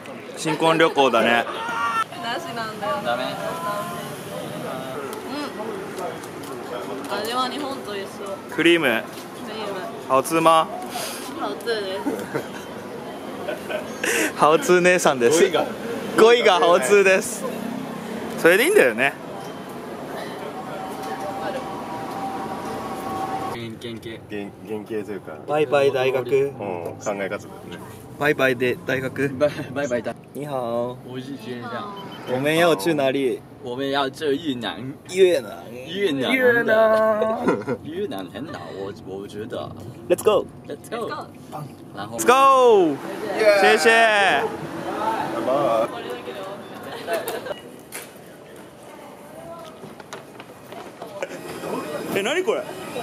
新婚旅行だね。 なしなんだよ。 ダメ。 うん。味は日本と一緒。 クリーム。 クリーム。 好吃吗？ 好吃です。 好吃姉さんです。語彙が好吃です。それでいいんだよね。 原型というか、 バイバイ大学。 考え方だね。 バイバイで大学。 拜拜大。 你好。 我是学长。 我们要去哪里？ 我们要去越南。 越南。 越南。 越南。 越南很好，我觉得。 Let's go。 Let's go。然後。 Let's go。谢谢。え、何これ。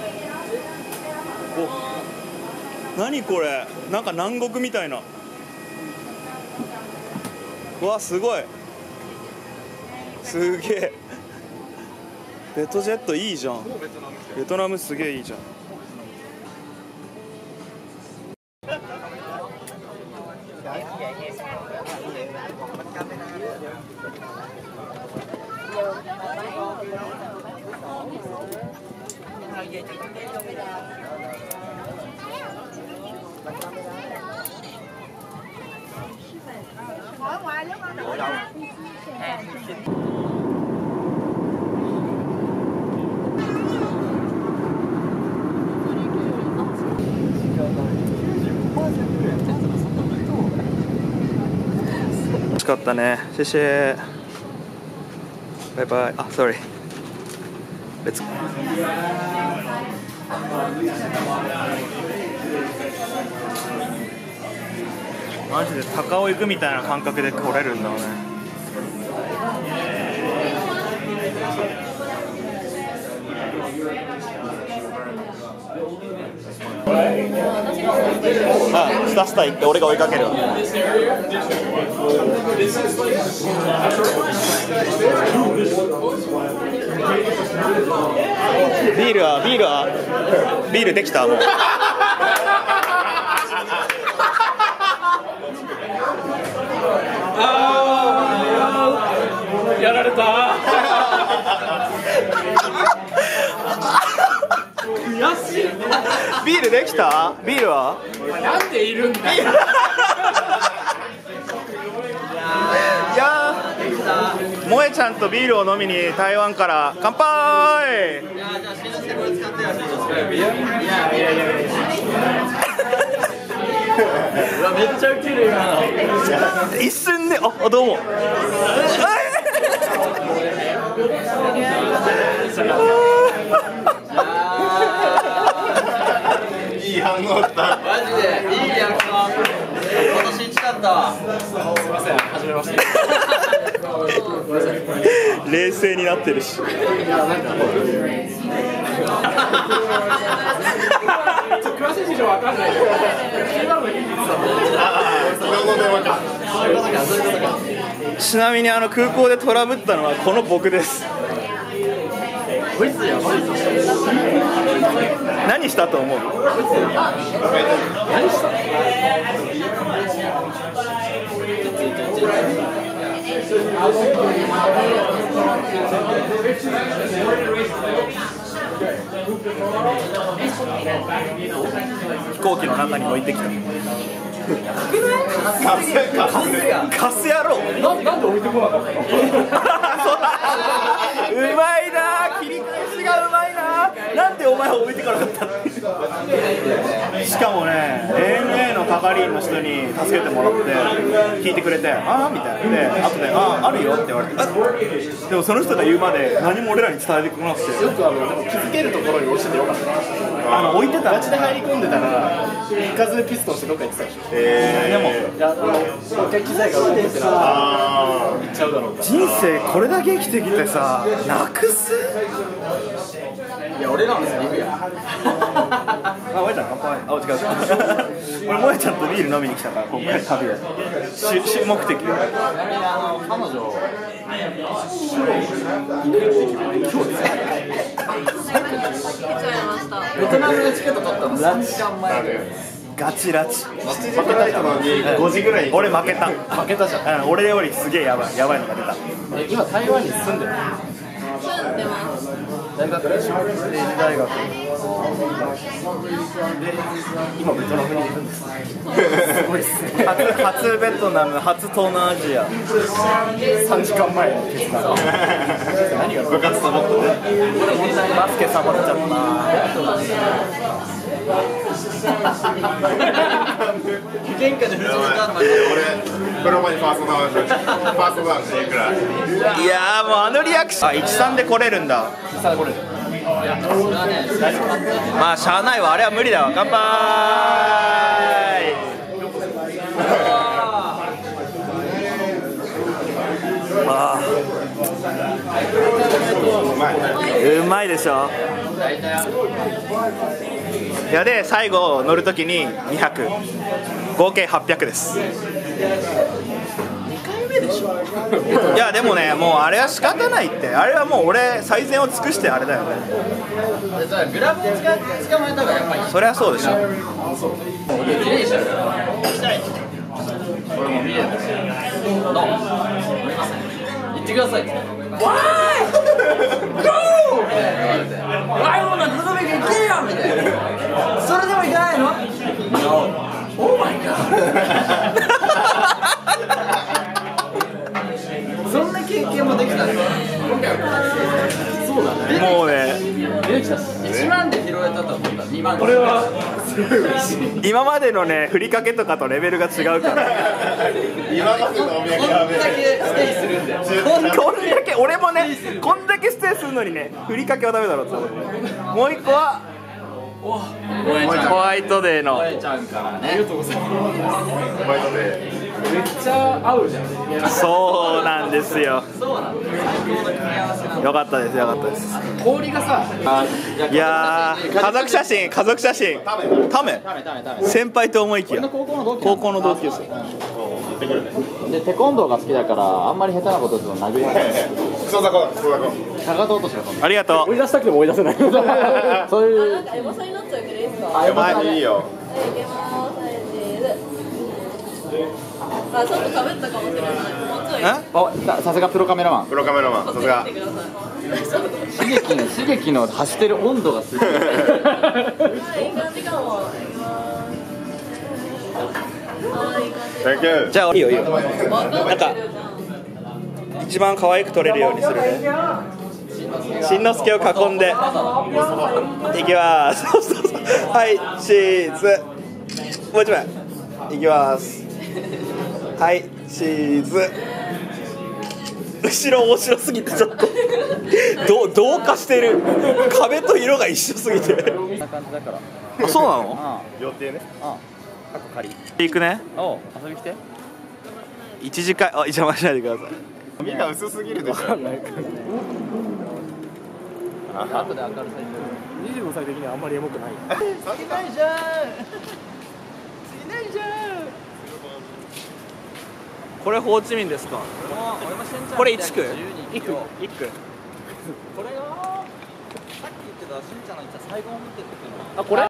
お、何これ。なんか南国みたいな。うわ、すごい。すげえ。ベトジェットいいじゃん。ベトナムすげえいいじゃん。楽しかったね。谢谢。バイバイ。あ、sorry。Let's go。マジで高尾行くみたいな感覚で来れるんだろうね。あ、スタスタ行って俺が追いかけるわ。ビールできたもう。 やられた。悔しい。 ビールできた？ビールは？ なんでいるんだよ。 いやー、萌えちゃんとビールを飲みに台湾から乾杯。 じゃあしんのすけこれ使ってよ。うわめっちゃウケる今の。 一瞬で、あ、どうも。 いい反応だった。 マジでいいリアクション。今年一だったわ。 すみません、はじめまして。 冷静になってるし。 詳しい事情わかんないけど。 ちなみに空港でトラブったのはこの僕です。何したと思う？何した？飛行機の中に置いてきた。カス野郎。 なんで置いてこなかったの？ うまいな、切り返しがうまいな。なんでお前を置いてかなかったの？しかもね、ANA の係員の人に助けてもらって聞いてくれて、ああみたいなで、後であるよって言われて、でもその人が言うまで何も俺らに伝えてこなくて、 よく気づけるところに落ちててよかった。 置いてた。 ガチで入り込んでたら行かずピストンしてどっか行ってたでしょ。 でもいや一回機材が動いてたら行っちゃうだろうから。 人生これだけ生きてきてさ、なくす？ いや俺らのセリフや。 あ、萌えちゃん乾杯。あ、違う。俺萌えちゃんとビール飲みに来たから今回旅で。主目的。 彼女ベトナムのチケット取ったの3時間前で。 ガチラチ。 負けた人のに5時ぐらいに俺負けた。 負けたじゃん。 俺よりすげえやばいのが出た。 今台湾に住んでる。 住んでます。 大学でしょ。政治大学。今ベトナムにいるんです。すごいっすね。 初ベトナム、初東南アジア。 3時間前の決断。何が部活サボってね。 バスケサボっちゃった。 喧嘩で藤井さんまで俺プロマにファーストダウンしていくらいやーもうあのリアクション。1-3で来れるんだ。まあしゃあないわ、あれは無理だわ。乾杯。あうまいでしょ。いやで最後乗るときに200合計800です。いやでもね、もうあれは仕方ないって。あれはもう俺最善を尽くしてあれだよね。 グラブを捕まえた方がやっぱりそりゃそうでしょ。 綺麗でしょ。これも見える。どうも言ってください。Why? Go! Why would not do it again? みたいな。それでもいかないの ？No. Oh my god. そんな経験もできたんだ。そうだね。 もうね、 1万で拾えたと思ったら2万。 これはすごい嬉しい。 今までのねふりかけとかとレベルが違うから。 今までのお土産やべこんだけステイするんだよ。 こんだけ俺もね、こんだけステイするのにね、ふりかけはダメだろって思って。もう一個はホワイトデーの。 ちゃんからね。 ありがとうございます。 ホワイトデーめっちゃ合うじゃん。 そうなんですよ。 そうなの。最高の組み合わせなの。 よかったです、よかったです。 氷がさ、 いやー、家族写真、家族写真。タメ。先輩と思いきや。高校の同級生。 でテコンドーが好きだからあんまり下手なことすると殴ります。 クソザコかかと落としがありがとう。 追い出したくても追い出せない。 そういうなんかエモさになっちゃうけどいいですか？ はいいいよいけます。あ、ちょっとかぶったかもしれない。もうちょい。 おさすがプロカメラマン。 プロカメラマンさすが見てください。 刺激の走ってる温度がすごい。 はい、いい感じかも。はい、いい感じ。 Thank you じゃあいいよいいよ。 わかってるじゃん。 一番可愛く撮れるようにするね。しんのすけを囲んでいきます。そうそうそう。はいチーズ。もう一枚いきます。はいチーズ。後ろ面白すぎてちょっと同化してる。壁と色が一緒すぎて。 こんな感じだから。 あ、そうなの？ あ予定ねあ過去仮。 行くね。 おう遊び来て。 1時間邪魔しないでください。 みんな薄すぎるでしょ後で明るさ 25歳的にはあんまりエモくない。 これホーチミンですか？これ1区？1区。 これはさっき言ってたしんちゃんの言った最後を持ってるっていうのはあ、これ？